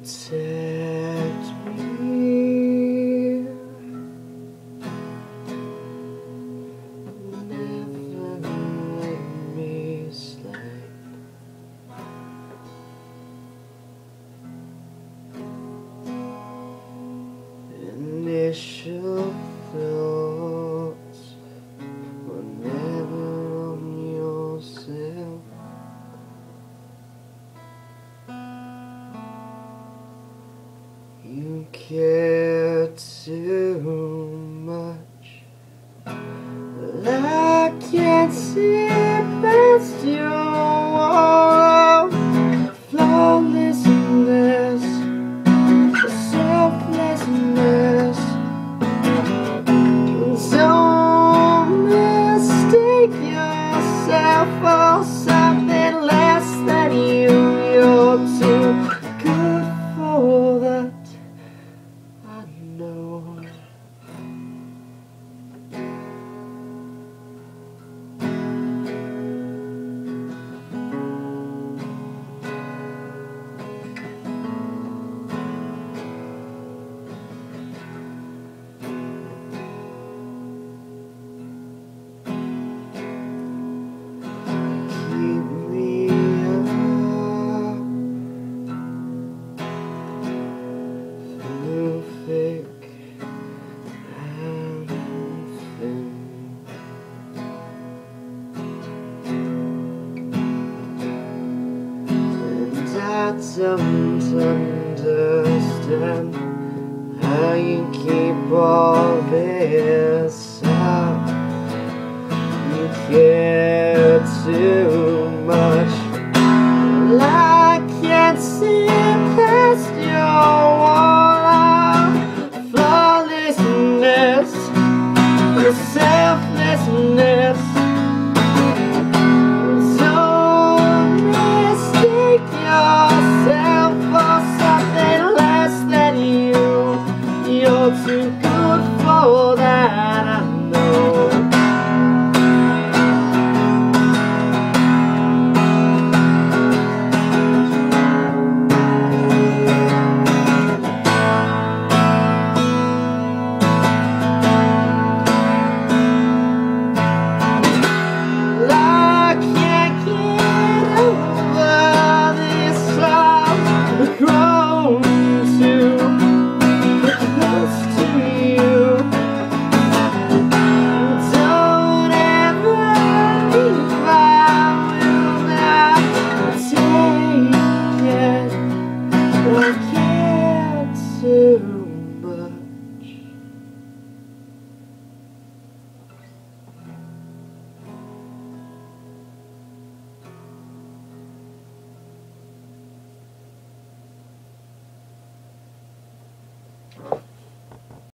protect me. Never let me slide. Initial thoughts were never on yourself. You care too much, but I can't see past your wall of flawlessness, selflessness. Don't mistake yourself for something less than you. You're too good for that, I know. Keep me up through thick and thin. And I don't understand how you keep all this up. You care too much, well, I can't see past your wall of flawlessness, the selflessness. Don't mistake yourself for something less than you. You're too good for that.